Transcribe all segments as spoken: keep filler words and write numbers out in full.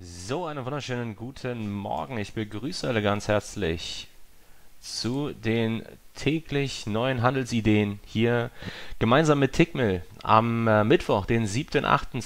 So, einen wunderschönen guten Morgen. Ich begrüße alle ganz herzlich zu den täglich neuen Handelsideen hier gemeinsam mit Tickmill am äh, Mittwoch, den siebten achten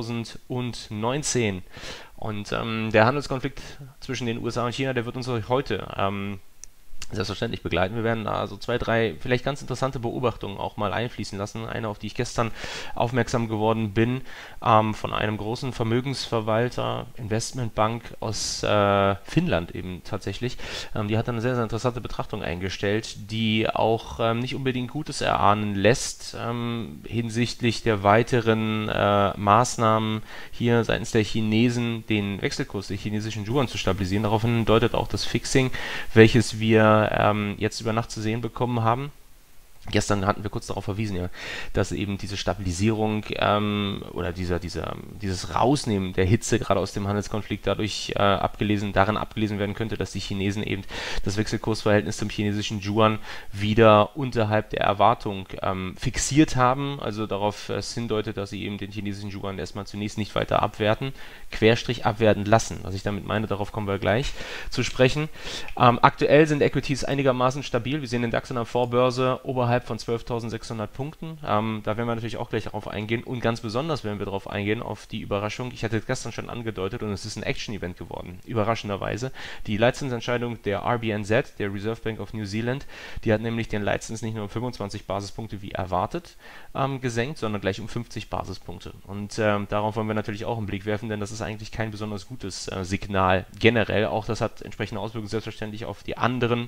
zweitausendneunzehn. Und ähm, der Handelskonflikt zwischen den U S A und China, der wird uns heute ähm, selbstverständlich begleiten. Wir werden da so zwei, drei vielleicht ganz interessante Beobachtungen auch mal einfließen lassen. Eine, auf die ich gestern aufmerksam geworden bin, ähm, von einem großen Vermögensverwalter, Investmentbank aus äh, Finnland eben tatsächlich. Ähm, die hat eine sehr, sehr interessante Betrachtung eingestellt, die auch ähm, nicht unbedingt Gutes erahnen lässt ähm, hinsichtlich der weiteren äh, Maßnahmen hier seitens der Chinesen, den Wechselkurs der chinesischen Yuan zu stabilisieren. Daraufhin deutet auch das Fixing, welches wir ähm, jetzt über Nacht zu sehen bekommen haben. Gestern hatten wir kurz darauf verwiesen, ja, dass eben diese Stabilisierung ähm, oder dieser, dieser, dieses Rausnehmen der Hitze gerade aus dem Handelskonflikt dadurch äh, abgelesen, darin abgelesen werden könnte, dass die Chinesen eben das Wechselkursverhältnis zum chinesischen Yuan wieder unterhalb der Erwartung ähm, fixiert haben, also darauf äh, hindeutet, dass sie eben den chinesischen Yuan erstmal zunächst nicht weiter abwerten, Querstrich abwerten lassen. Was ich damit meine, darauf kommen wir gleich zu sprechen. Ähm, aktuell sind Equities einigermaßen stabil. Wir sehen den DAX in der Vorbörse oberhalb von zwölftausendsechshundert Punkten. Ähm, da werden wir natürlich auch gleich darauf eingehen und ganz besonders werden wir darauf eingehen, auf die Überraschung. Ich hatte es gestern schon angedeutet und es ist ein Action-Event geworden, überraschenderweise. Die Leitzinsentscheidung der R B N Z, der Reserve Bank of New Zealand, die hat nämlich den Leitzins nicht nur um fünfundzwanzig Basispunkte wie erwartet ähm, gesenkt, sondern gleich um fünfzig Basispunkte. Und ähm, darauf wollen wir natürlich auch einen Blick werfen, denn das ist eigentlich kein besonders gutes äh, Signal generell. Auch das hat entsprechende Auswirkungen selbstverständlich auf die anderen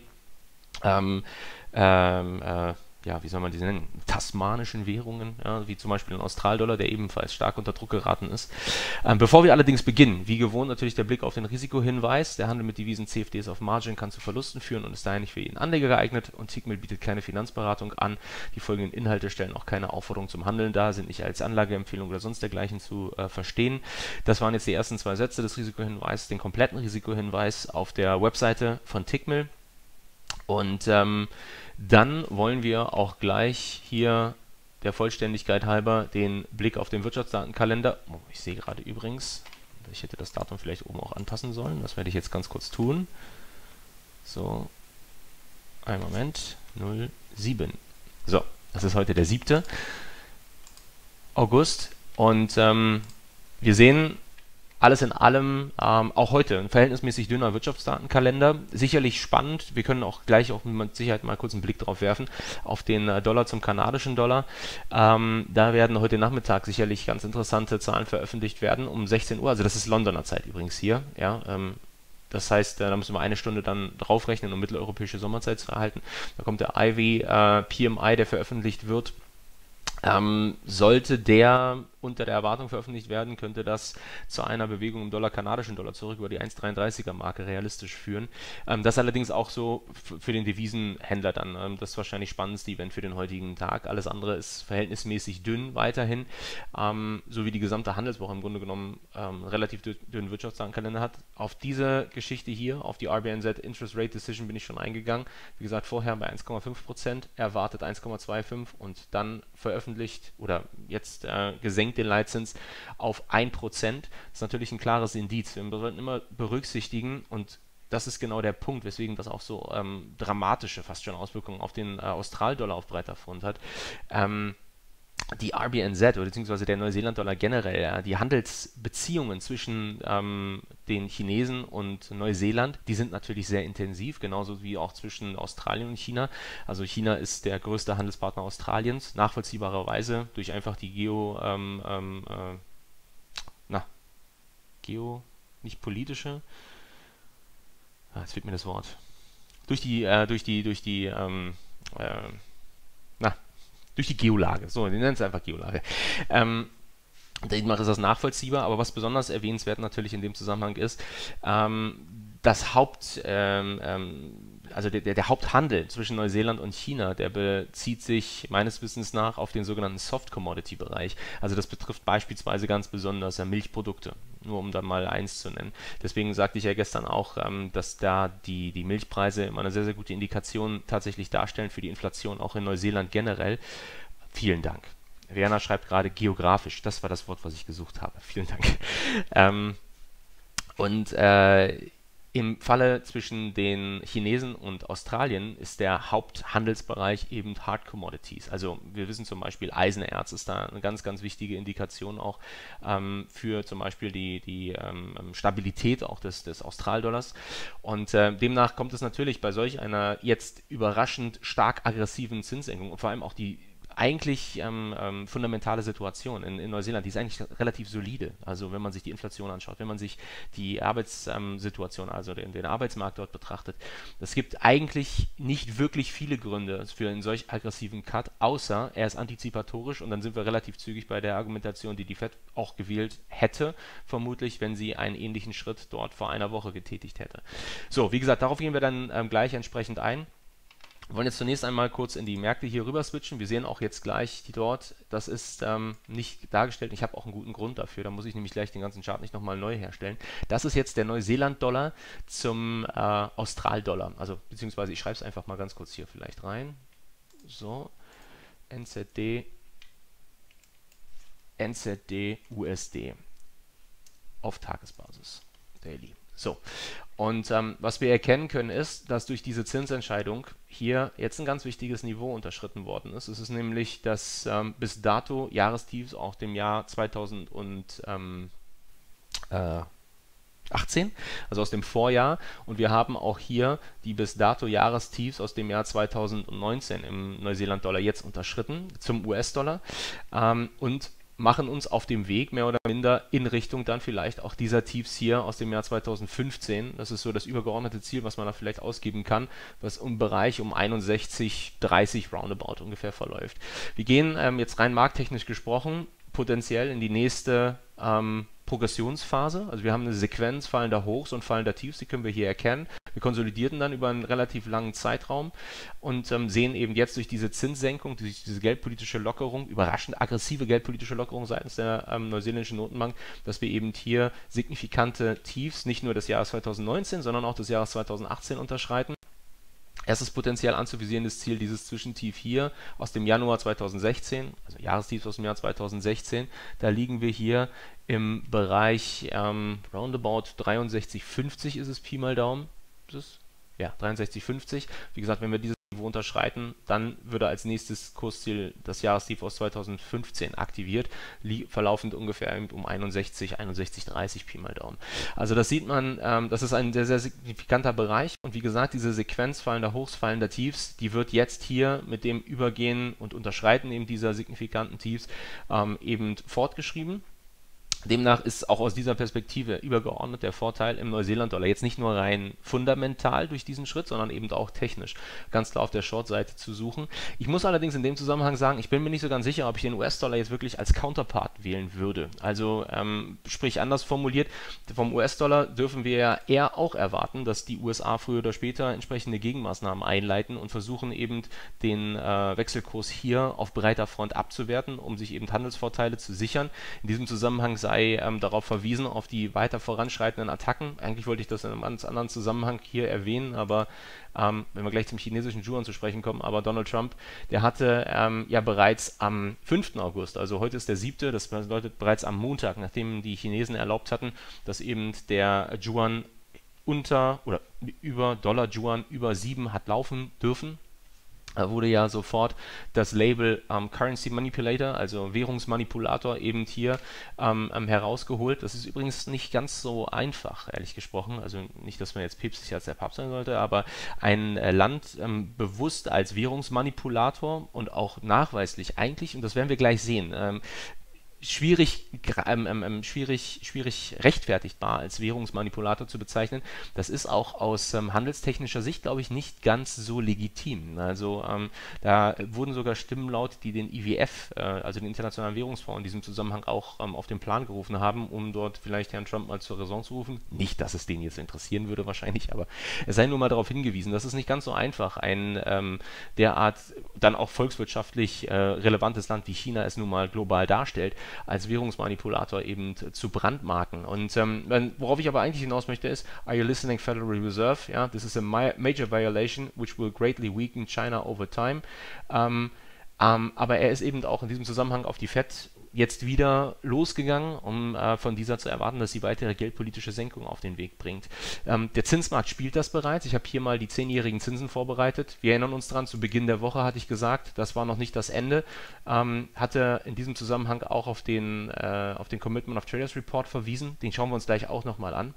ähm, ähm, äh, ja, wie soll man diese nennen, tasmanischen Währungen, ja, wie zum Beispiel den Australdollar, der ebenfalls stark unter Druck geraten ist. Ähm, bevor wir allerdings beginnen, wie gewohnt natürlich der Blick auf den Risikohinweis. Der Handel mit Devisen C F Ds auf Margin kann zu Verlusten führen und ist daher nicht für jeden Anleger geeignet und Tickmill bietet keine Finanzberatung an. Die folgenden Inhalte stellen auch keine Aufforderung zum Handeln dar, sind nicht als Anlageempfehlung oder sonst dergleichen zu äh, verstehen. Das waren jetzt die ersten zwei Sätze des Risikohinweises, den kompletten Risikohinweis auf der Webseite von Tickmill. Und ähm, dann wollen wir auch gleich hier der Vollständigkeit halber den Blick auf den Wirtschaftsdatenkalender. Oh, ich sehe gerade übrigens, ich hätte das Datum vielleicht oben auch anpassen sollen. Das werde ich jetzt ganz kurz tun. So, einen Moment, null sieben. So, das ist heute der siebte August und ähm, wir sehen alles in allem ähm, auch heute ein verhältnismäßig dünner Wirtschaftsdatenkalender. Sicherlich spannend. Wir können auch gleich auch mit Sicherheit mal kurz einen Blick drauf werfen, auf den äh, Dollar zum kanadischen Dollar. Ähm, da werden heute Nachmittag sicherlich ganz interessante Zahlen veröffentlicht werden um sechzehn Uhr. Also das ist Londoner Zeit übrigens hier. Ja, ähm, das heißt, äh, da müssen wir eine Stunde dann draufrechnen, um mitteleuropäische Sommerzeit zu erhalten. Da kommt der I V äh, P M I, der veröffentlicht wird. Ähm, sollte der unter der Erwartung veröffentlicht werden, könnte das zu einer Bewegung im Dollar, kanadischen Dollar zurück über die eins Komma dreiunddreißiger Marke realistisch führen. Ähm, das allerdings auch so für den Devisenhändler dann. Ähm, das ist wahrscheinlich spannendste Event für den heutigen Tag. Alles andere ist verhältnismäßig dünn weiterhin, ähm, so wie die gesamte Handelswoche im Grunde genommen ähm, relativ dünnen Wirtschaftsdatenkalender hat. Auf diese Geschichte hier, auf die R B N Z Interest Rate Decision bin ich schon eingegangen. Wie gesagt, vorher bei eins Komma fünf Prozent, erwartet eins Komma fünfundzwanzig und dann veröffentlicht oder jetzt äh, gesenkt den Leitzins auf ein Prozent. Das ist natürlich ein klares Indiz. Wir sollten immer berücksichtigen, und das ist genau der Punkt, weswegen das auch so ähm, dramatische, fast schon Auswirkungen auf den äh, Australdollar auf breiter Front hat. Ähm, die R B N Z oder beziehungsweise der Neuseeland-Dollar generell, ja, die Handelsbeziehungen zwischen ähm, den Chinesen und Neuseeland, die sind natürlich sehr intensiv, genauso wie auch zwischen Australien und China. Also China ist der größte Handelspartner Australiens, nachvollziehbarerweise durch einfach die Geo, ähm, ähm, äh, na, Geo, nicht politische, ah, jetzt fehlt mir das Wort, durch die, äh, durch die, durch die, ähm, äh, na, durch die Geolage, so, die nennen es einfach Geolage. Ähm, demnach ist das nachvollziehbar, aber was besonders erwähnenswert natürlich in dem Zusammenhang ist, ähm, das Haupt, ähm, ähm, also der, der, der Haupthandel zwischen Neuseeland und China, der bezieht sich meines Wissens nach auf den sogenannten Soft-Commodity-Bereich. Also das betrifft beispielsweise ganz besonders ja, Milchprodukte, nur um da mal eins zu nennen. Deswegen sagte ich ja gestern auch, ähm, dass da die, die Milchpreise immer eine sehr, sehr gute Indikation tatsächlich darstellen für die Inflation, auch in Neuseeland generell. Vielen Dank. Werner schreibt gerade geografisch, das war das Wort, was ich gesucht habe. Vielen Dank. Ähm, Und äh, im Falle zwischen den Chinesen und Australien ist der Haupthandelsbereich eben Hard Commodities. Also wir wissen zum Beispiel, Eisenerz ist da eine ganz, ganz wichtige Indikation auch ähm, für zum Beispiel die, die ähm, Stabilität auch des, des Australdollars. Und äh, demnach kommt es natürlich bei solch einer jetzt überraschend stark aggressiven Zinssenkung und vor allem auch die eigentlich ähm, ähm, fundamentale Situation in, in Neuseeland, die ist eigentlich relativ solide. Also wenn man sich die Inflation anschaut, wenn man sich die Arbeitssituation, ähm, also den, den Arbeitsmarkt dort betrachtet, es gibt eigentlich nicht wirklich viele Gründe für einen solch aggressiven Cut, außer er ist antizipatorisch und dann sind wir relativ zügig bei der Argumentation, die die Fed auch gewählt hätte, vermutlich, wenn sie einen ähnlichen Schritt dort vor einer Woche getätigt hätte. So, wie gesagt, darauf gehen wir dann ähm, gleich entsprechend ein. Wir wollen jetzt zunächst einmal kurz in die Märkte hier rüber switchen. Wir sehen auch jetzt gleich die dort. Das ist ähm, nicht dargestellt. Ich habe auch einen guten Grund dafür. Da muss ich nämlich gleich den ganzen Chart nicht nochmal neu herstellen. Das ist jetzt der Neuseeland-Dollar zum äh, Austral-Dollar. Also beziehungsweise ich schreibe es einfach mal ganz kurz hier vielleicht rein. So, N Z D, N Z D, U S D auf Tagesbasis, Daily. So, und ähm, was wir erkennen können ist, dass durch diese Zinsentscheidung hier jetzt ein ganz wichtiges Niveau unterschritten worden ist. Es ist nämlich das ähm, bis dato Jahrestiefs auch dem Jahr zweitausendachtzehn, also aus dem Vorjahr, und wir haben auch hier die bis dato Jahrestiefs aus dem Jahr zweitausendneunzehn im Neuseeland-Dollar jetzt unterschritten zum U S-Dollar ähm, und machen uns auf dem Weg mehr oder minder in Richtung dann vielleicht auch dieser Tiefs hier aus dem Jahr zweitausendfünfzehn. Das ist so das übergeordnete Ziel, was man da vielleicht ausgeben kann, was im Bereich um einundsechzig dreißig roundabout ungefähr verläuft. Wir gehen ähm, jetzt rein markttechnisch gesprochen potenziell in die nächste ähm, Progressionsphase. Also wir haben eine Sequenz fallender Hochs und fallender Tiefs, die können wir hier erkennen. Wir konsolidierten dann über einen relativ langen Zeitraum und ähm, sehen eben jetzt durch diese Zinssenkung, durch diese geldpolitische Lockerung, überraschend aggressive geldpolitische Lockerung seitens der ähm, neuseeländischen Notenbank, dass wir eben hier signifikante Tiefs nicht nur des Jahres zweitausendneunzehn, sondern auch des Jahres zweitausendachtzehn unterschreiten. Erstes potenziell anzuvisierendes Ziel, dieses Zwischentief hier aus dem Januar zweitausendsechzehn, also Jahrestief aus dem Jahr zweitausendsechzehn, da liegen wir hier im Bereich ähm, roundabout dreiundsechzig fünfzig ist es, Pi mal Daumen. Ist es? Ja, dreiundsechzig fünfzig. Wie gesagt, wenn wir dieses Niveau unterschreiten, dann würde als nächstes Kursziel das Jahrestief aus zweitausendfünfzehn aktiviert, verlaufend ungefähr um einundsechzig, einundsechzig dreißig Pi mal Daumen. Also das sieht man, ähm, das ist ein sehr, sehr signifikanter Bereich und wie gesagt, diese Sequenz fallender Hochs, fallender Tiefs, die wird jetzt hier mit dem Übergehen und Unterschreiten eben dieser signifikanten Tiefs ähm, eben fortgeschrieben. Demnach ist auch aus dieser Perspektive übergeordnet der Vorteil im Neuseeland-Dollar jetzt nicht nur rein fundamental durch diesen Schritt, sondern eben auch technisch ganz klar auf der Short-Seite zu suchen. Ich muss allerdings in dem Zusammenhang sagen, ich bin mir nicht so ganz sicher, ob ich den U S-Dollar jetzt wirklich als Counterpart wählen würde. Also ähm, sprich anders formuliert, vom U S-Dollar dürfen wir ja eher auch erwarten, dass die U S A früher oder später entsprechende Gegenmaßnahmen einleiten und versuchen eben den äh, Wechselkurs hier auf breiter Front abzuwerten, um sich eben Handelsvorteile zu sichern. In diesem Zusammenhang sei Ähm, darauf verwiesen, auf die weiter voranschreitenden Attacken. Eigentlich wollte ich das in einem ganz anderen Zusammenhang hier erwähnen, aber ähm, wenn wir gleich zum chinesischen Yuan zu sprechen kommen, aber Donald Trump, der hatte ähm, ja bereits am fünften August, also heute ist der siebte, das bedeutet bereits am Montag, nachdem die Chinesen erlaubt hatten, dass eben der Yuan unter oder über Dollar Yuan über sieben hat laufen dürfen, Da wurde ja sofort das Label ähm, Currency Manipulator, also Währungsmanipulator, eben hier ähm, ähm, herausgeholt. Das ist übrigens nicht ganz so einfach, ehrlich gesprochen. Also nicht, dass man jetzt päpstlicher als der Papst sein sollte, aber ein äh, Land ähm, bewusst als Währungsmanipulator und auch nachweislich eigentlich, und das werden wir gleich sehen, ähm, schwierig, ähm, ähm, schwierig, schwierig rechtfertigbar als Währungsmanipulator zu bezeichnen. Das ist auch aus ähm, handelstechnischer Sicht, glaube ich, nicht ganz so legitim. Also ähm, da wurden sogar Stimmen laut, die den I W F, äh, also den Internationalen Währungsfonds, in diesem Zusammenhang auch ähm, auf den Plan gerufen haben, um dort vielleicht Herrn Trump mal zur Raison zu rufen. Nicht, dass es den jetzt interessieren würde wahrscheinlich, aber es sei nur mal darauf hingewiesen, das ist nicht ganz so einfach, ein ähm, derart dann auch volkswirtschaftlich äh, relevantes Land wie China es nun mal global darstellt, als Währungsmanipulator eben zu brandmarken. Und ähm, worauf ich aber eigentlich hinaus möchte ist, are you listening, Federal Reserve? Ja, this is a major violation which will greatly weaken China over time. Ähm, ähm, aber er ist eben auch in diesem Zusammenhang auf die Fed jetzt wieder losgegangen, um äh, von dieser zu erwarten, dass sie weitere geldpolitische Senkung auf den Weg bringt. Ähm, der Zinsmarkt spielt das bereits. Ich habe hier mal die zehnjährigen Zinsen vorbereitet. Wir erinnern uns dran, zu Beginn der Woche hatte ich gesagt, das war noch nicht das Ende. Ähm, hatte in diesem Zusammenhang auch auf den, äh, auf den Commitment of Traders Report verwiesen. Den schauen wir uns gleich auch nochmal an.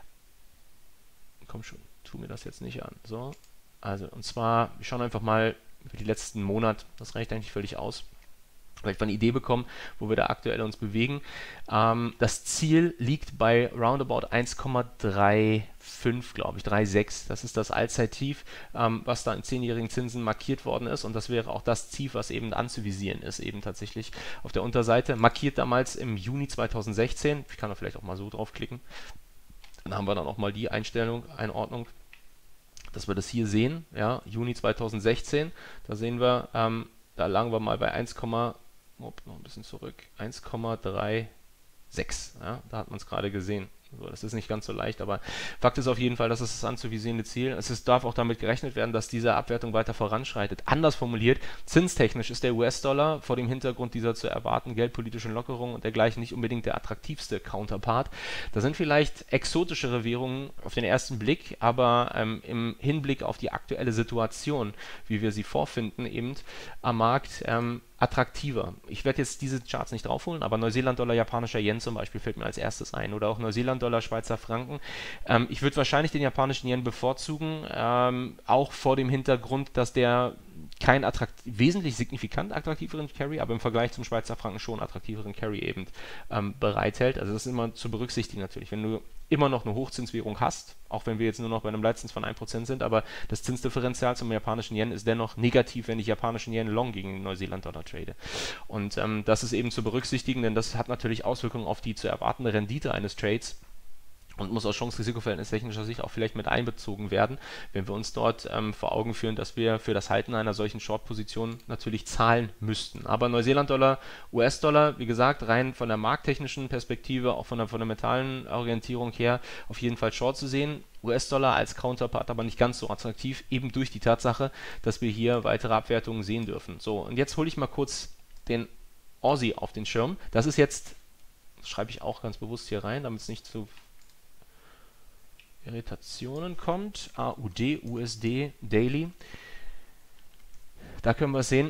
Komm schon, tu mir das jetzt nicht an. So, also, und zwar, wir schauen einfach mal über die letzten Monate, das reicht eigentlich völlig aus, vielleicht mal eine Idee bekommen, wo wir da aktuell uns bewegen. Ähm, das Ziel liegt bei roundabout eins Komma fünfunddreißig, glaube ich, sechsunddreißig. Das ist das Allzeittief, ähm, was da in zehnjährigen Zinsen markiert worden ist. Und das wäre auch das Ziel, was eben anzuvisieren ist, eben tatsächlich auf der Unterseite. Markiert damals im Juni zweitausendsechzehn. Ich kann da vielleicht auch mal so draufklicken. Dann haben wir dann auch mal die Einstellung, Einordnung, dass wir das hier sehen. Ja, Juni zweitausendsechzehn. Da sehen wir, ähm, da lagen wir mal bei eins, noch ein bisschen zurück, eins Komma sechsunddreißig, ja, da hat man es gerade gesehen. So, das ist nicht ganz so leicht, aber Fakt ist auf jeden Fall, dass es das anzuvisierende Ziel ist. Es darf auch damit gerechnet werden, dass diese Abwertung weiter voranschreitet. Anders formuliert, zinstechnisch ist der U S-Dollar vor dem Hintergrund dieser zu erwartenden geldpolitischen Lockerungen und dergleichen nicht unbedingt der attraktivste Counterpart. Da sind vielleicht exotischere Währungen auf den ersten Blick, aber ähm, im Hinblick auf die aktuelle Situation, wie wir sie vorfinden, eben am Markt, ähm, attraktiver. Ich werde jetzt diese Charts nicht draufholen, aber Neuseeland-Dollar, japanischer Yen zum Beispiel fällt mir als erstes ein oder auch Neuseeland-Dollar, Schweizer Franken. Ähm, ich würde wahrscheinlich den japanischen Yen bevorzugen, ähm, auch vor dem Hintergrund, dass der keinen wesentlich signifikant attraktiveren Carry, aber im Vergleich zum Schweizer Franken schon attraktiveren Carry eben ähm, bereithält. Also das ist immer zu berücksichtigen natürlich. Wenn du immer noch eine Hochzinswährung hast, auch wenn wir jetzt nur noch bei einem Leitzins von ein Prozent sind, aber das Zinsdifferenzial zum japanischen Yen ist dennoch negativ, wenn ich japanischen Yen long gegen den Neuseeland-Dollar trade. Und ähm, das ist eben zu berücksichtigen, denn das hat natürlich Auswirkungen auf die zu erwartende Rendite eines Trades und muss aus Chance-Risiko-Verhältnis technischer Sicht auch vielleicht mit einbezogen werden, wenn wir uns dort ähm, vor Augen führen, dass wir für das Halten einer solchen Short-Position natürlich zahlen müssten. Aber Neuseeland-Dollar, U S-Dollar, wie gesagt, rein von der markttechnischen Perspektive, auch von der fundamentalen Orientierung her, auf jeden Fall Short zu sehen. U S-Dollar als Counterpart aber nicht ganz so attraktiv, eben durch die Tatsache, dass wir hier weitere Abwertungen sehen dürfen. So, und jetzt hole ich mal kurz den Aussie auf den Schirm. Das ist jetzt, das schreibe ich auch ganz bewusst hier rein, damit es nicht zu Irritationen kommt. A U D, U S D, Daily. Da können wir sehen,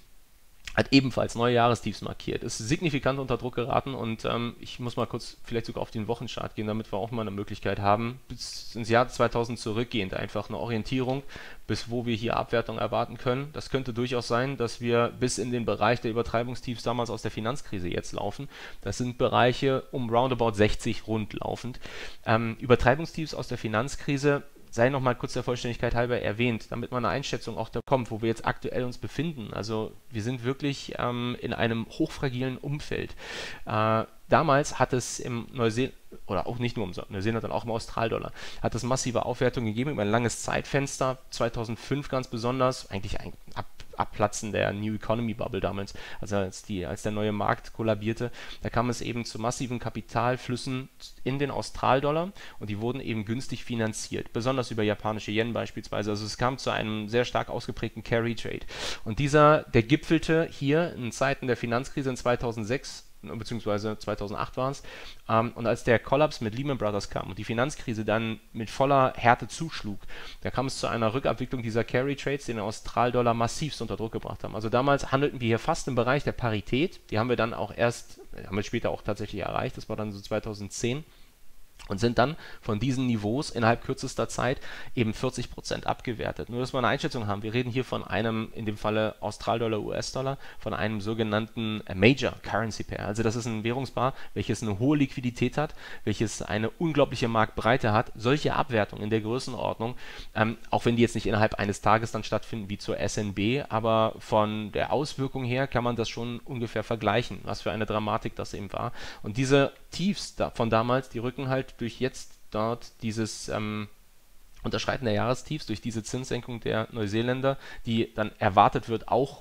hat ebenfalls neue Jahrestiefs markiert, ist signifikant unter Druck geraten und ähm, ich muss mal kurz vielleicht sogar auf den Wochenchart gehen, damit wir auch mal eine Möglichkeit haben, bis ins Jahr zweitausend zurückgehend einfach eine Orientierung, bis wo wir hier Abwertung erwarten können. Das könnte durchaus sein, dass wir bis in den Bereich der Übertreibungstiefs damals aus der Finanzkrise jetzt laufen. Das sind Bereiche um roundabout sechzig rund laufend. Ähm, Übertreibungstiefs aus der Finanzkrise sei noch mal kurz der Vollständigkeit halber erwähnt, damit man eine Einschätzung auch da kommt, wo wir jetzt aktuell uns befinden. Also wir sind wirklich ähm, in einem hochfragilen Umfeld. Äh, damals hat es im Neuseeland, oder auch nicht nur im Neuseeland, sondern auch im Australdollar, hat es massive Aufwertungen gegeben über ein langes Zeitfenster, zweitausendfünf ganz besonders, eigentlich ein Ab Abplatzen der New Economy Bubble damals, also als, die, als der neue Markt kollabierte, da kam es eben zu massiven Kapitalflüssen in den Australdollar und die wurden eben günstig finanziert, besonders über japanische Yen beispielsweise. Also es kam zu einem sehr stark ausgeprägten Carry Trade. Und dieser, der gipfelte hier in Zeiten der Finanzkrise in zweitausendsechs, beziehungsweise zweitausendacht war es, ähm, und als der Kollaps mit Lehman Brothers kam und die Finanzkrise dann mit voller Härte zuschlug, da kam es zu einer Rückabwicklung dieser Carry Trades, die den Australdollar massivst unter Druck gebracht haben. Also damals handelten wir hier fast im Bereich der Parität, die haben wir dann auch erst, haben wir später auch tatsächlich erreicht, das war dann so zweitausendzehn, und sind dann von diesen Niveaus innerhalb kürzester Zeit eben vierzig Prozent abgewertet. Nur, dass wir eine Einschätzung haben, wir reden hier von einem, in dem Falle Australdollar, U S-Dollar, von einem sogenannten Major Currency Pair. Also das ist ein Währungspaar, welches eine hohe Liquidität hat, welches eine unglaubliche Marktbreite hat. Solche Abwertungen in der Größenordnung, ähm, auch wenn die jetzt nicht innerhalb eines Tages dann stattfinden wie zur S N B, aber von der Auswirkung her kann man das schon ungefähr vergleichen, was für eine Dramatik das eben war. Und diese Tiefs da, von damals, die rücken halt durch jetzt dort dieses ähm, Unterschreiten der Jahrestiefs, durch diese Zinssenkung der Neuseeländer, die dann erwartet wird, auch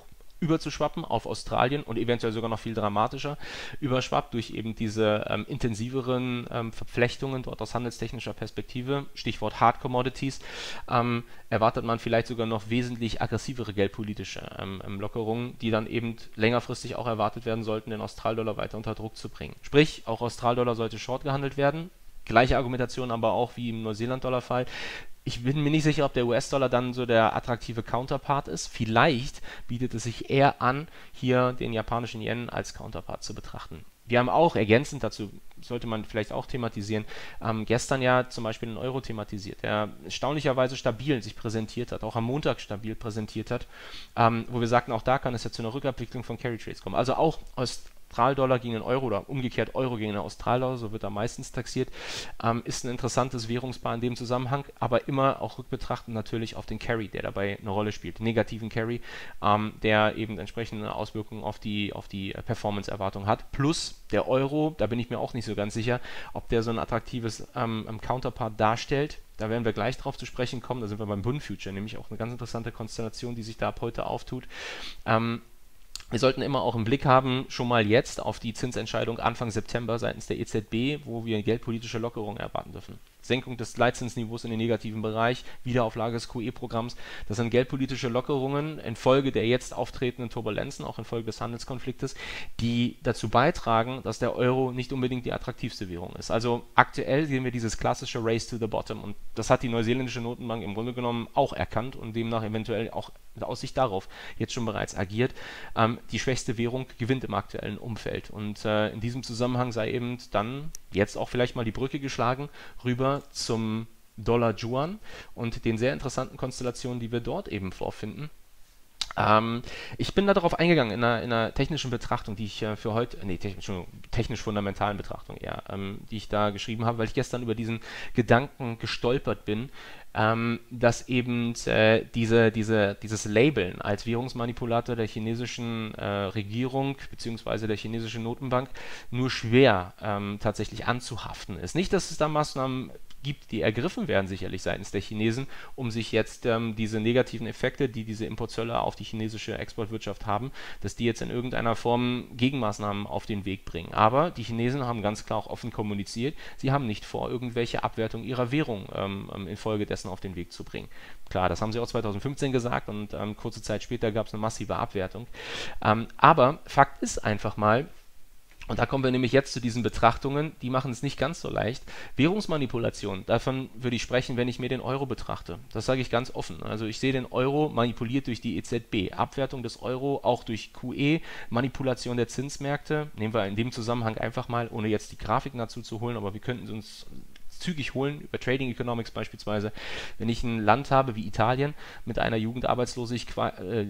überzuschwappen auf Australien und eventuell sogar noch viel dramatischer überschwappt durch eben diese ähm, intensiveren ähm, Verflechtungen dort aus handelstechnischer Perspektive, Stichwort Hard Commodities, ähm, erwartet man vielleicht sogar noch wesentlich aggressivere geldpolitische ähm, ähm, Lockerungen, die dann eben längerfristig auch erwartet werden sollten, den Australdollar weiter unter Druck zu bringen. Sprich, auch Australdollar sollte short gehandelt werden. Gleiche Argumentation aber auch wie im Neuseeland-Dollar-Fall. Ich bin mir nicht sicher, ob der U S-Dollar dann so der attraktive Counterpart ist. Vielleicht bietet es sich eher an, hier den japanischen Yen als Counterpart zu betrachten. Wir haben auch ergänzend dazu, sollte man vielleicht auch thematisieren, ähm, gestern ja zum Beispiel den Euro thematisiert, der erstaunlicherweise stabil sich präsentiert hat, auch am Montag stabil präsentiert hat, ähm, wo wir sagten, auch da kann es ja zu einer Rückabwicklung von Carry Trades kommen. Also auch aus Australdollar gegen den Euro oder umgekehrt Euro gegen den Australdollar, so wird er meistens taxiert, ähm, ist ein interessantes Währungspaar in dem Zusammenhang, aber immer auch rückbetrachtend natürlich auf den Carry, der dabei eine Rolle spielt, den negativen Carry, ähm, der eben entsprechende Auswirkungen auf die, auf die Performance-Erwartung hat. Plus der Euro, da bin ich mir auch nicht so ganz sicher, ob der so ein attraktives ähm, Counterpart darstellt. Da werden wir gleich drauf zu sprechen kommen, da sind wir beim Bund Future, nämlich auch eine ganz interessante Konstellation, die sich da ab heute auftut. Ähm, Wir sollten immer auch im Blick haben, schon mal jetzt auf die Zinsentscheidung Anfang September seitens der E Z B, wo wir geldpolitische Lockerungen erwarten dürfen. Senkung des Leitzinsniveaus in den negativen Bereich, Wiederauflage des Q E-Programms. Das sind geldpolitische Lockerungen infolge der jetzt auftretenden Turbulenzen, auch infolge des Handelskonfliktes, die dazu beitragen, dass der Euro nicht unbedingt die attraktivste Währung ist. Also aktuell sehen wir dieses klassische Race to the Bottom und das hat die neuseeländische Notenbank im Grunde genommen auch erkannt und demnach eventuell auch in Aussicht darauf jetzt schon bereits agiert. Ähm, die schwächste Währung gewinnt im aktuellen Umfeld und äh, in diesem Zusammenhang sei eben dann jetzt auch vielleicht mal die Brücke geschlagen rüber zum Dollar-Yuan und den sehr interessanten Konstellationen, die wir dort eben vorfinden. Ähm, ich bin da darauf eingegangen in einer, in einer technischen Betrachtung, die ich äh, für heute, nee, technisch, technisch fundamentalen Betrachtung eher, ähm, die ich da geschrieben habe, weil ich gestern über diesen Gedanken gestolpert bin, ähm, dass eben äh, diese, diese, dieses Labeln als Währungsmanipulator der chinesischen äh, Regierung bzw. der chinesischen Notenbank nur schwer ähm, tatsächlich anzuhaften ist. Nicht, dass es da Maßnahmen gibt, die ergriffen werden sicherlich seitens der Chinesen, um sich jetzt ähm, diese negativen Effekte, die diese Importzölle auf die chinesische Exportwirtschaft haben, dass die jetzt in irgendeiner Form Gegenmaßnahmen auf den Weg bringen. Aber die Chinesen haben ganz klar auch offen kommuniziert, sie haben nicht vor, irgendwelche Abwertung ihrer Währung ähm, infolgedessen auf den Weg zu bringen. Klar, das haben sie auch zweitausendfünfzehn gesagt und ähm, kurze Zeit später gab es eine massive Abwertung. Ähm, aber Fakt ist einfach mal, und da kommen wir nämlich jetzt zu diesen Betrachtungen, die machen es nicht ganz so leicht. Währungsmanipulation, davon würde ich sprechen, wenn ich mir den Euro betrachte. Das sage ich ganz offen. Also ich sehe den Euro manipuliert durch die E Z B. Abwertung des Euro auch durch Q E, Manipulation der Zinsmärkte. Nehmen wir in dem Zusammenhang einfach mal, ohne jetzt die Grafiken dazu zu holen, aber wir könnten uns zügig holen, über Trading Economics beispielsweise, wenn ich ein Land habe wie Italien mit einer Jugendarbeitslosigkeit, äh,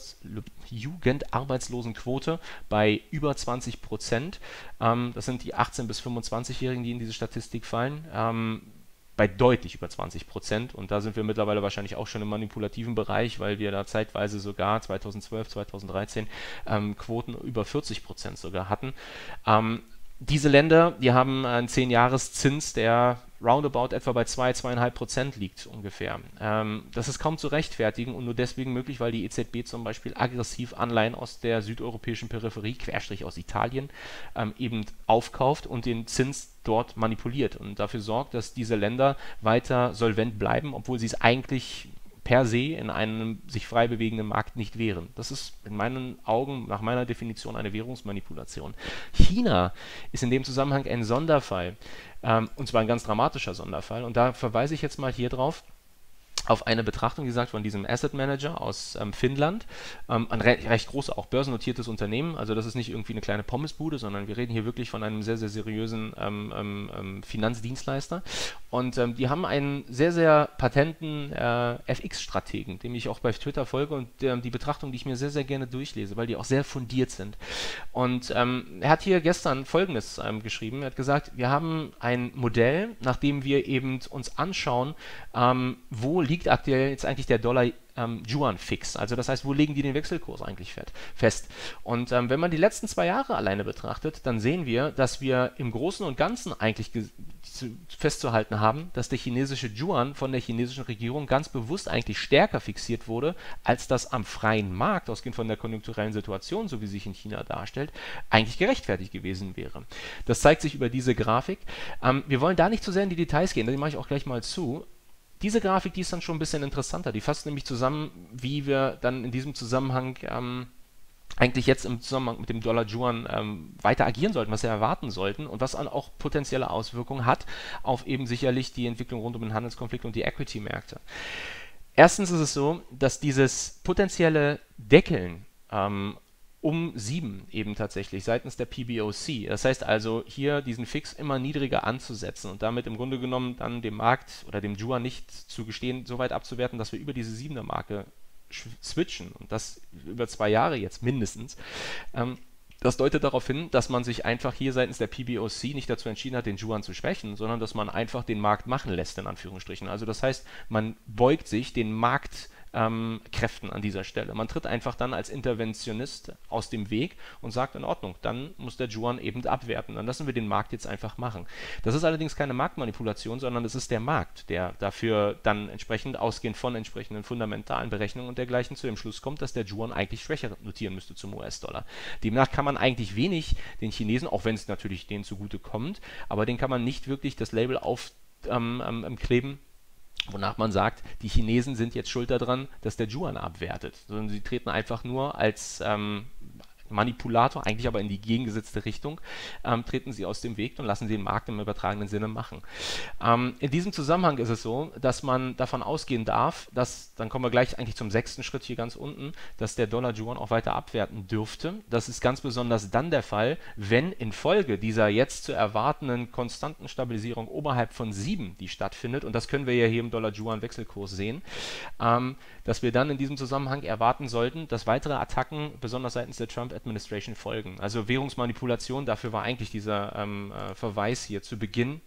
Jugendarbeitslosenquote bei über zwanzig Prozent, ähm, das sind die achtzehn- bis fünfundzwanzigjährigen, die in diese Statistik fallen, ähm, bei deutlich über zwanzig Prozent und da sind wir mittlerweile wahrscheinlich auch schon im manipulativen Bereich, weil wir da zeitweise sogar zweitausendzwölf, zweitausenddreizehn ähm, Quoten über vierzig Prozent sogar hatten. Ähm, Diese Länder, die haben einen zehn-Jahres-Zins, der roundabout etwa bei zwei, zwei Komma fünf Prozent liegt ungefähr. Ähm, das ist kaum zu rechtfertigen und nur deswegen möglich, weil die E Z B zum Beispiel aggressiv Anleihen aus der südeuropäischen Peripherie, Querstrich aus Italien, ähm, eben aufkauft und den Zins dort manipuliert und dafür sorgt, dass diese Länder weiter solvent bleiben, obwohl sie es eigentlich per se in einem sich frei bewegenden Markt nicht wären. Das ist in meinen Augen, nach meiner Definition, eine Währungsmanipulation. China ist in dem Zusammenhang ein Sonderfall, ähm, und zwar ein ganz dramatischer Sonderfall. Und da verweise ich jetzt mal hier drauf, auf eine Betrachtung, wie gesagt, von diesem Asset Manager aus ähm, Finnland, ähm, ein re recht großes, auch börsennotiertes Unternehmen, also das ist nicht irgendwie eine kleine Pommesbude, sondern wir reden hier wirklich von einem sehr, sehr seriösen ähm, ähm, Finanzdienstleister und ähm, die haben einen sehr, sehr patenten äh, F X-Strategen, dem ich auch bei Twitter folge und äh, die Betrachtung, die ich mir sehr, sehr gerne durchlese, weil die auch sehr fundiert sind. Und ähm, er hat hier gestern Folgendes ähm, geschrieben, er hat gesagt, wir haben ein Modell, nach dem wir eben uns anschauen, ähm, wo liegt liegt aktuell jetzt eigentlich der Dollar ähm, Yuan fix? Also das heißt, wo legen die den Wechselkurs eigentlich fest? Und ähm, wenn man die letzten zwei Jahre alleine betrachtet, dann sehen wir, dass wir im Großen und Ganzen eigentlich festzuhalten haben, dass der chinesische Yuan von der chinesischen Regierung ganz bewusst eigentlich stärker fixiert wurde, als das am freien Markt, ausgehend von der konjunkturellen Situation, so wie sich in China darstellt, eigentlich gerechtfertigt gewesen wäre. Das zeigt sich über diese Grafik. Ähm, wir wollen da nicht zu sehr in die Details gehen, die mache ich auch gleich mal zu. Diese Grafik, die ist dann schon ein bisschen interessanter. Die fasst nämlich zusammen, wie wir dann in diesem Zusammenhang ähm, eigentlich jetzt im Zusammenhang mit dem Dollar-Yuan ähm, weiter agieren sollten, was wir erwarten sollten und was auch potenzielle Auswirkungen hat auf eben sicherlich die Entwicklung rund um den Handelskonflikt und die Equity-Märkte. Erstens ist es so, dass dieses potenzielle Deckeln ähm, um sieben eben tatsächlich seitens der P B O C, das heißt also hier diesen Fix immer niedriger anzusetzen und damit im Grunde genommen dann dem Markt oder dem Yuan nicht zu gestehen, so weit abzuwerten, dass wir über diese siebener Marke switchen und das über zwei Jahre jetzt mindestens. Ähm, das deutet darauf hin, dass man sich einfach hier seitens der P B O C nicht dazu entschieden hat, den Yuan zu schwächen, sondern dass man einfach den Markt machen lässt, in Anführungsstrichen. Also das heißt, man beugt sich den Markt Ähm, Kräften an dieser Stelle. Man tritt einfach dann als Interventionist aus dem Weg und sagt, in Ordnung, dann muss der Yuan eben abwerten. Dann lassen wir den Markt jetzt einfach machen. Das ist allerdings keine Marktmanipulation, sondern es ist der Markt, der dafür dann entsprechend ausgehend von entsprechenden fundamentalen Berechnungen und dergleichen zu dem Schluss kommt, dass der Yuan eigentlich schwächer notieren müsste zum U S-Dollar. Demnach kann man eigentlich wenig den Chinesen, auch wenn es natürlich denen zugute kommt, aber den kann man nicht wirklich das Label aufkleben, ähm, wonach man sagt, die Chinesen sind jetzt schuld daran, dass der Yuan abwertet, sondern sie treten einfach nur als ähm, Manipulator, eigentlich aber in die gegengesetzte Richtung, ähm, treten sie aus dem Weg und lassen sie den Markt im übertragenen Sinne machen. Ähm, in diesem Zusammenhang ist es so, dass man davon ausgehen darf, dass, dann kommen wir gleich eigentlich zum sechsten Schritt hier ganz unten, dass der Dollar-Yuan auch weiter abwerten dürfte. Das ist ganz besonders dann der Fall, wenn infolge dieser jetzt zu erwartenden konstanten Stabilisierung oberhalb von sieben, die stattfindet, und das können wir ja hier im Dollar-Yuan-Wechselkurs sehen, ähm, dass wir dann in diesem Zusammenhang erwarten sollten, dass weitere Attacken, besonders seitens der Trump Administration folgen. Also Währungsmanipulation, dafür war eigentlich dieser ähm, äh, Verweis hier zu Beginn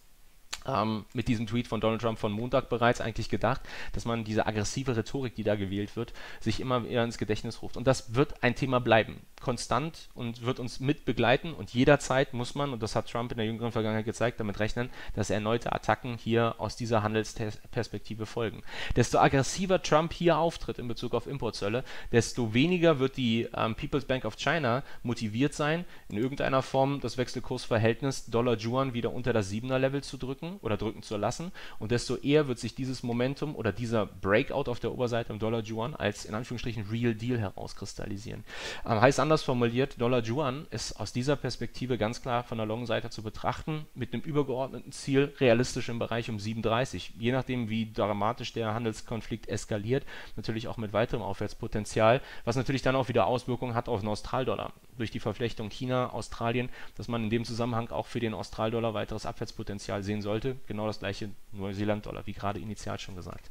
ähm, mit diesem Tweet von Donald Trump von Montag bereits eigentlich gedacht, dass man diese aggressive Rhetorik, die da gewählt wird, sich immer eher ins Gedächtnis ruft. Und das wird ein Thema bleiben, konstant, und wird uns mit begleiten, und jederzeit muss man, und das hat Trump in der jüngeren Vergangenheit gezeigt, damit rechnen, dass erneute Attacken hier aus dieser Handelsperspektive folgen. Desto aggressiver Trump hier auftritt in Bezug auf Importzölle, desto weniger wird die ähm, People's Bank of China motiviert sein, in irgendeiner Form das Wechselkursverhältnis Dollar-Yuan wieder unter das siebener Level zu drücken oder drücken zu lassen, und desto eher wird sich dieses Momentum oder dieser Breakout auf der Oberseite im Dollar-Yuan als in Anführungsstrichen Real Deal herauskristallisieren. Ähm, heißt anders formuliert, Dollar-Yuan ist aus dieser Perspektive ganz klar von der Long-Seite zu betrachten, mit einem übergeordneten Ziel realistisch im Bereich um sieben Komma dreißig. Je nachdem, wie dramatisch der Handelskonflikt eskaliert, natürlich auch mit weiterem Aufwärtspotenzial, was natürlich dann auch wieder Auswirkungen hat auf den Australdollar. Durch die Verflechtung China, Australien, dass man in dem Zusammenhang auch für den Australdollar weiteres Abwärtspotenzial sehen sollte. Genau das gleiche Neuseeland-Dollar, wie gerade initial schon gesagt.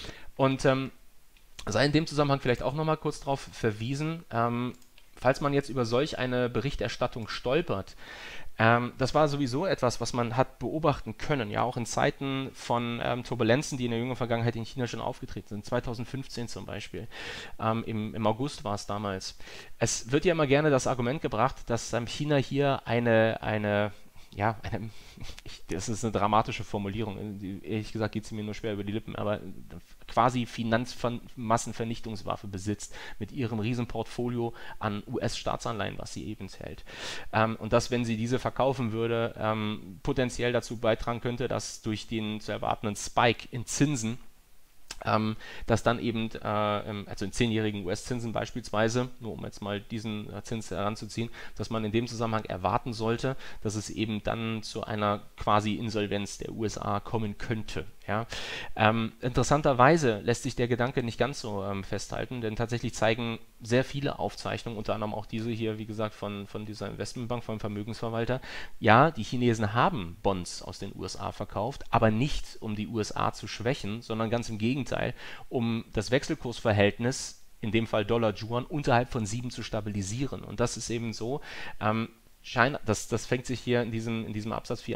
Und ähm, sei in dem Zusammenhang vielleicht auch nochmal kurz darauf verwiesen, ähm, falls man jetzt über solch eine Berichterstattung stolpert, ähm, das war sowieso etwas, was man hat beobachten können, ja auch in Zeiten von ähm, Turbulenzen, die in der jüngeren Vergangenheit in China schon aufgetreten sind, zwanzig fünfzehn zum Beispiel, ähm, im, im August war es damals. Es wird ja immer gerne das Argument gebracht, dass ähm, China hier eine, eine ja, eine, ich, das ist eine dramatische Formulierung, ehrlich gesagt geht sie mir nur schwer über die Lippen, aber quasi Finanzmassenvernichtungswaffe besitzt mit ihrem Riesenportfolio an U S-Staatsanleihen, was sie eben hält. Ähm, und dass, wenn sie diese verkaufen würde, ähm, potenziell dazu beitragen könnte, dass durch den zu erwartenden Spike in Zinsen, Ähm, dass dann eben, äh, also in zehnjährigen U S-Zinsen beispielsweise, nur um jetzt mal diesen äh, Zins heranzuziehen, dass man in dem Zusammenhang erwarten sollte, dass es eben dann zu einer quasi Insolvenz der U S A kommen könnte. Ja? Ähm, interessanterweise lässt sich der Gedanke nicht ganz so ähm, festhalten, denn tatsächlich zeigen sehr viele Aufzeichnungen, unter anderem auch diese hier, wie gesagt, von, von dieser Investmentbank, vom Vermögensverwalter, ja, die Chinesen haben Bonds aus den U S A verkauft, aber nicht, um die U S A zu schwächen, sondern ganz im Gegenteil, um das Wechselkursverhältnis, in dem Fall Dollar-Yuan, unterhalb von sieben zu stabilisieren. Und das ist eben so, ähm, China, das, das fängt sich hier in diesem, in diesem Absatz vier ein,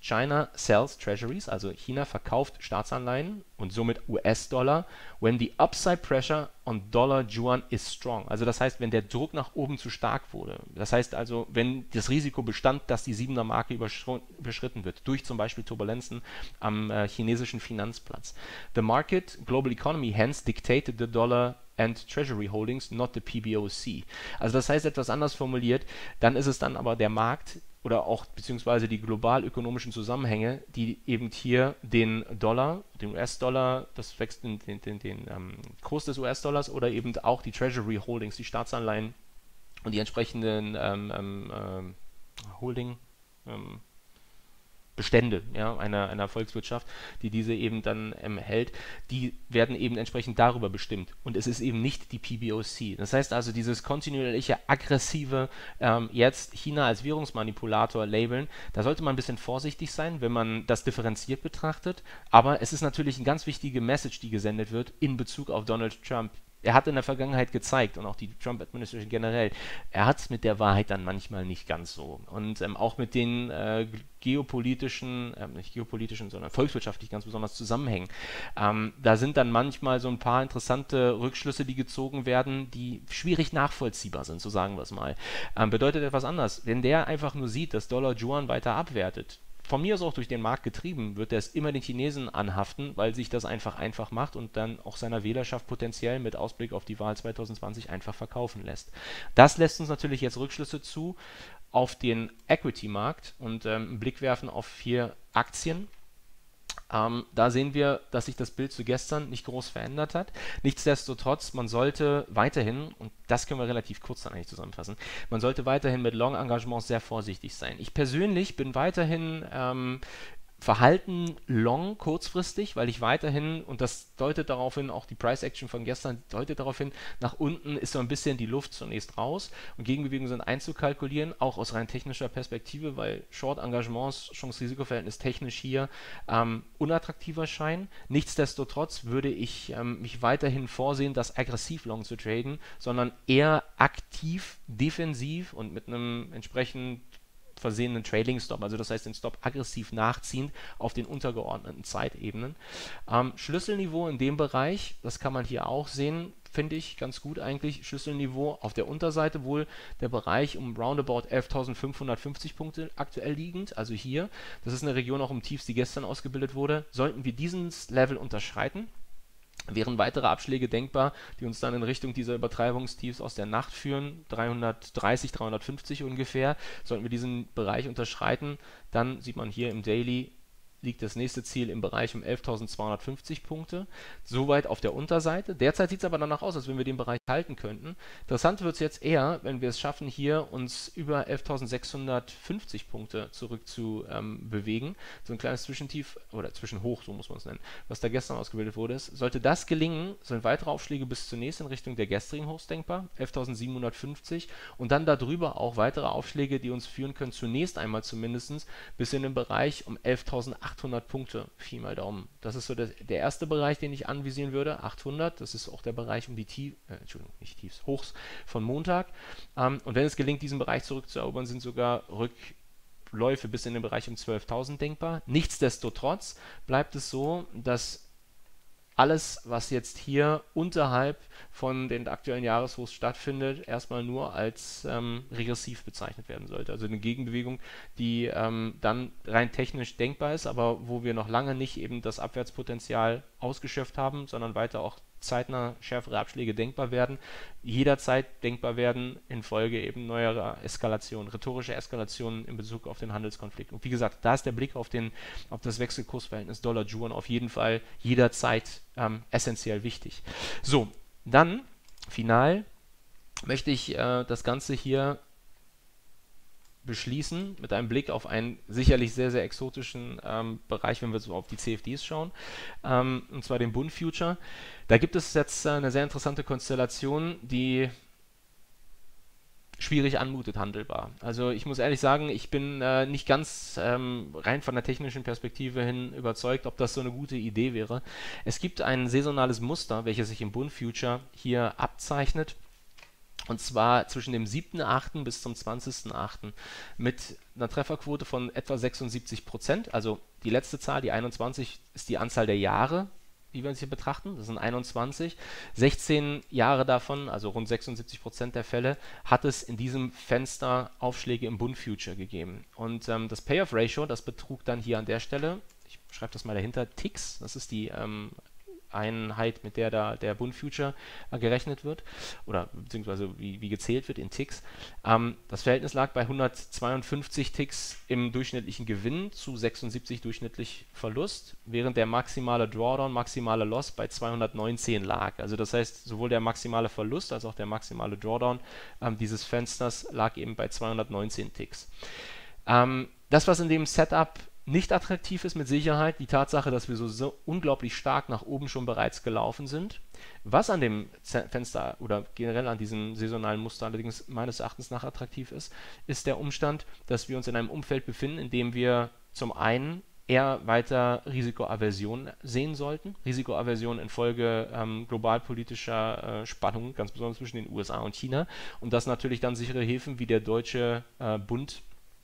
China sells treasuries, also China verkauft Staatsanleihen und somit U S-Dollar, when the upside pressure on Dollar-Yuan is strong. Also das heißt, wenn der Druck nach oben zu stark wurde. Das heißt also, wenn das Risiko bestand, dass die siebener Marke überschritten wird, durch zum Beispiel Turbulenzen am äh, chinesischen Finanzplatz. The market, global economy, hence dictated the dollar and Treasury Holdings, not the P B O C. Also das heißt, etwas anders formuliert, dann ist es dann aber der Markt oder auch beziehungsweise die global ökonomischen Zusammenhänge, die eben hier den Dollar, den U S-Dollar, das wächst den, den, den, den ähm, Kurs des U S-Dollars oder eben auch die Treasury Holdings, die Staatsanleihen und die entsprechenden ähm, ähm, Holding ähm, Bestände, ja, einer, einer Volkswirtschaft, die diese eben dann ähm, hält, die werden eben entsprechend darüber bestimmt. Und es ist eben nicht die P B O C. Das heißt also, dieses kontinuierliche, aggressive, ähm, jetzt China als Währungsmanipulator labeln, da sollte man ein bisschen vorsichtig sein, wenn man das differenziert betrachtet. Aber es ist natürlich eine ganz wichtige Message, die gesendet wird in Bezug auf Donald Trump. Er hat in der Vergangenheit gezeigt, und auch die Trump-Administration generell, er hat es mit der Wahrheit dann manchmal nicht ganz so. Und ähm, auch mit den äh, geopolitischen, äh, nicht geopolitischen, sondern volkswirtschaftlich ganz besonders Zusammenhängen. Ähm, da sind dann manchmal so ein paar interessante Rückschlüsse, die gezogen werden, die schwierig nachvollziehbar sind, so sagen wir es mal. Ähm, bedeutet etwas anderes. Wenn der einfach nur sieht, dass Dollar-Yuan weiter abwertet, von mir aus auch durch den Markt getrieben, wird er es immer den Chinesen anhaften, weil sich das einfach einfach macht und dann auch seiner Wählerschaft potenziell mit Ausblick auf die Wahl zwanzig zwanzig einfach verkaufen lässt. Das lässt uns natürlich jetzt Rückschlüsse zu auf den Equity-Markt und ähm, einen Blick werfen auf vier Aktien. Ähm, da sehen wir, dass sich das Bild zu gestern nicht groß verändert hat. Nichtsdestotrotz, man sollte weiterhin, und das können wir relativ kurz dann eigentlich zusammenfassen, man sollte weiterhin mit Long-Engagements sehr vorsichtig sein. Ich persönlich bin weiterhin ähm, Verhalten long kurzfristig, weil ich weiterhin, und das deutet darauf hin, auch die Price Action von gestern deutet darauf hin, nach unten ist so ein bisschen die Luft zunächst raus und Gegenbewegungen sind einzukalkulieren, auch aus rein technischer Perspektive, weil Short-Engagements, Chance-Risiko-Verhältnis technisch hier ähm, unattraktiver scheinen. Nichtsdestotrotz würde ich ähm, mich weiterhin vorsehen, das aggressiv long zu traden, sondern eher aktiv, defensiv und mit einem entsprechend versehenen Trailing Stop, also das heißt den Stop aggressiv nachziehend auf den untergeordneten Zeitebenen. Ähm, Schlüsselniveau in dem Bereich, das kann man hier auch sehen, finde ich ganz gut eigentlich. Schlüsselniveau auf der Unterseite wohl der Bereich um roundabout elftausendfünfhundertfünfzig Punkte aktuell liegend, also hier. Das ist eine Region auch im Tiefs, die gestern ausgebildet wurde. Sollten wir dieses Level unterschreiten, wären weitere Abschläge denkbar, die uns dann in Richtung dieser Übertreibungstiefs aus der Nacht führen, dreihundertdreißig, dreihundertfünfzig ungefähr. Sollten wir diesen Bereich unterschreiten, dann sieht man hier im Daily, liegt das nächste Ziel im Bereich um elftausendzweihundertfünfzig Punkte. Soweit auf der Unterseite. Derzeit sieht es aber danach aus, als wenn wir den Bereich halten könnten. Interessant wird es jetzt eher, wenn wir es schaffen, hier uns über elftausendsechshundertfünfzig Punkte zurück zu ähm, bewegen. So ein kleines Zwischentief, oder Zwischenhoch, so muss man es nennen, was da gestern ausgebildet wurde. Ist. Sollte das gelingen, sind weitere Aufschläge bis zunächst in Richtung der gestrigen Hochs denkbar, elftausendsiebenhundertfünfzig, und dann darüber auch weitere Aufschläge, die uns führen können, zunächst einmal zumindest bis in den Bereich um elftausendachthundert Punkte, Pi mal Daumen. Das ist so der, der erste Bereich, den ich anvisieren würde, achthundert. Das ist auch der Bereich um die Tief, äh, Entschuldigung, nicht Tiefs, Hochs von Montag. Ähm, und wenn es gelingt, diesen Bereich zurückzuerobern, sind sogar Rückläufe bis in den Bereich um zwölftausend denkbar. Nichtsdestotrotz bleibt es so, dass alles, was jetzt hier unterhalb von den aktuellen Jahreshochs stattfindet, erstmal nur als ähm, regressiv bezeichnet werden sollte. Also eine Gegenbewegung, die ähm, dann rein technisch denkbar ist, aber wo wir noch lange nicht eben das Abwärtspotenzial ausgeschöpft haben, sondern weiter auch zeitnah schärfere Abschläge denkbar werden, jederzeit denkbar werden infolge eben neuerer Eskalationen, rhetorische Eskalationen in Bezug auf den Handelskonflikt. Und wie gesagt, da ist der Blick auf, den, auf das Wechselkursverhältnis Dollar-Yuan auf jeden Fall jederzeit ähm, essentiell wichtig. So, dann final möchte ich äh, das Ganze hier beschließen mit einem Blick auf einen sicherlich sehr, sehr exotischen ähm, Bereich, wenn wir so auf die C F Ds schauen, ähm, und zwar den Bund Future. Da gibt es jetzt äh, eine sehr interessante Konstellation, die schwierig anmutet, handelbar. Also ich muss ehrlich sagen, ich bin äh, nicht ganz ähm, rein von der technischen Perspektive hin überzeugt, ob das so eine gute Idee wäre. Es gibt ein saisonales Muster, welches sich im Bund Future hier abzeichnet. Und zwar zwischen dem siebten achten bis zum zwanzigsten achten mit einer Trefferquote von etwa sechsundsiebzig Prozent. Also die letzte Zahl, die einundzwanzig, ist die Anzahl der Jahre, die wir uns hier betrachten. Das sind einundzwanzig. sechzehn Jahre davon, also rund sechsundsiebzig Prozent der Fälle, hat es in diesem Fenster Aufschläge im Bund-Future gegeben. Und ähm, das Payoff-Ratio, das betrug dann hier an der Stelle, ich schreibe das mal dahinter, Ticks, das ist die ähm, Einheit, mit der da der Bund-Future äh, gerechnet wird oder beziehungsweise wie, wie gezählt wird in Ticks. Ähm, das Verhältnis lag bei hundertzweiundfünfzig Ticks im durchschnittlichen Gewinn zu sechsundsiebzig durchschnittlich Verlust, während der maximale Drawdown, maximale Loss bei zweihundertneunzehn lag. Also das heißt, sowohl der maximale Verlust als auch der maximale Drawdown ähm, dieses Fensters lag eben bei zweihundertneunzehn Ticks. Ähm, das, was in dem Setup nicht attraktiv ist, mit Sicherheit die Tatsache, dass wir so, so unglaublich stark nach oben schon bereits gelaufen sind. Was an dem Z Fenster oder generell an diesem saisonalen Muster allerdings meines Erachtens nach attraktiv ist, ist der Umstand, dass wir uns in einem Umfeld befinden, in dem wir zum einen eher weiter Risikoaversion sehen sollten. Risikoaversion infolge ähm, globalpolitischer äh, Spannungen, ganz besonders zwischen den U S A und China. Und das natürlich dann sichere Häfen wie der deutsche äh, Bund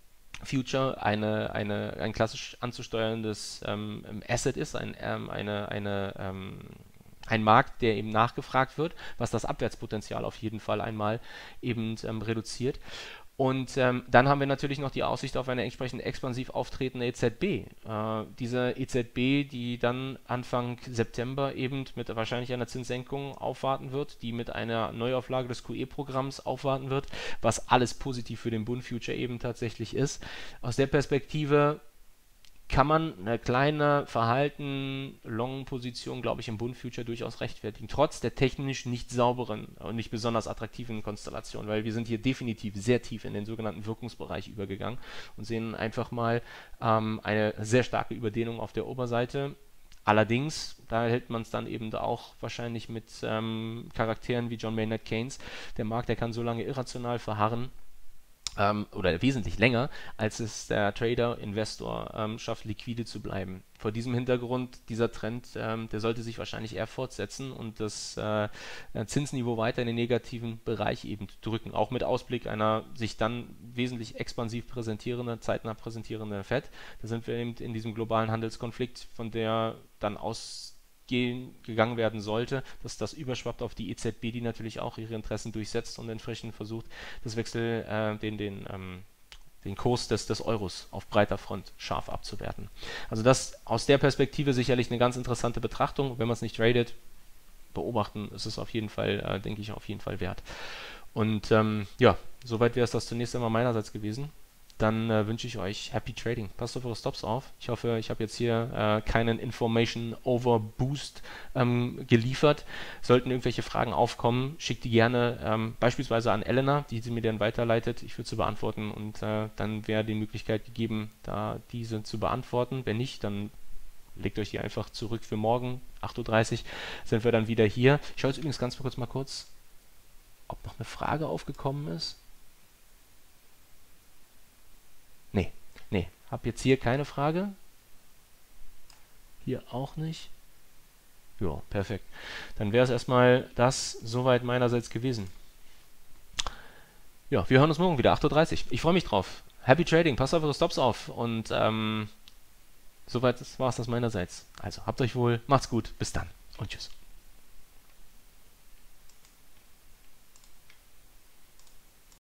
Future eine, eine, ein klassisch anzusteuerndes ähm, Asset ist, ein, ähm, eine, eine, ähm, ein Markt, der eben nachgefragt wird, was das Abwärtspotenzial auf jeden Fall einmal eben ähm, reduziert. Und ähm, dann haben wir natürlich noch die Aussicht auf eine entsprechend expansiv auftretende E Z B. Äh, diese E Z B, die dann Anfang September eben mit wahrscheinlich einer Zinssenkung aufwarten wird, die mit einer Neuauflage des Q E-Programms aufwarten wird, was alles positiv für den Bund Future eben tatsächlich ist. Aus der Perspektive kann man eine kleine verhalten Long-Position, glaube ich, im Bund Future durchaus rechtfertigen, trotz der technisch nicht sauberen und nicht besonders attraktiven Konstellation, weil wir sind hier definitiv sehr tief in den sogenannten Wirkungsbereich übergegangen und sehen einfach mal ähm, eine sehr starke Überdehnung auf der Oberseite. Allerdings, da hält man es dann eben auch wahrscheinlich mit ähm, Charakteren wie John Maynard Keynes, der Markt, der kann so lange irrational verharren, ähm, oder wesentlich länger, als es der Trader, Investor ähm, schafft, liquide zu bleiben. Vor diesem Hintergrund, dieser Trend, ähm, der sollte sich wahrscheinlich eher fortsetzen und das äh, Zinsniveau weiter in den negativen Bereich eben drücken, auch mit Ausblick einer sich dann wesentlich expansiv präsentierenden, zeitnah präsentierenden Fed. Da sind wir eben in diesem globalen Handelskonflikt, von der dann aus gegangen werden sollte, dass das überschwappt auf die E Z B, die natürlich auch ihre Interessen durchsetzt und entsprechend versucht, das Wechsel, äh, den, den, ähm, den Kurs des, des Euros auf breiter Front scharf abzuwerten. Also das aus der Perspektive sicherlich eine ganz interessante Betrachtung. Wenn man es nicht tradet, beobachten, ist es auf jeden Fall, äh, denke ich, auf jeden Fall wert. Und ähm, ja, soweit wäre es das zunächst einmal meinerseits gewesen. Dann äh, wünsche ich euch Happy Trading. Passt auf eure Stops auf. Ich hoffe, ich habe jetzt hier äh, keinen Information Overboost ähm, geliefert. Sollten irgendwelche Fragen aufkommen, schickt die gerne ähm, beispielsweise an Elena, die sie mir dann weiterleitet. Ich würde sie beantworten und äh, dann wäre die Möglichkeit gegeben, da diese zu beantworten. Wenn nicht, dann legt euch die einfach zurück für morgen. acht Uhr dreißig sind wir dann wieder hier. Ich schaue jetzt übrigens ganz kurz mal kurz, ob noch eine Frage aufgekommen ist. Nee, nee, hab jetzt hier keine Frage. Hier auch nicht. Ja, perfekt. Dann wäre es erstmal das soweit meinerseits gewesen. Ja, wir hören uns morgen wieder, acht Uhr dreißig. Ich freue mich drauf. Happy Trading, passt auf eure Stops auf. Und ähm, soweit war es das meinerseits. Also habt euch wohl, macht's gut, bis dann und tschüss.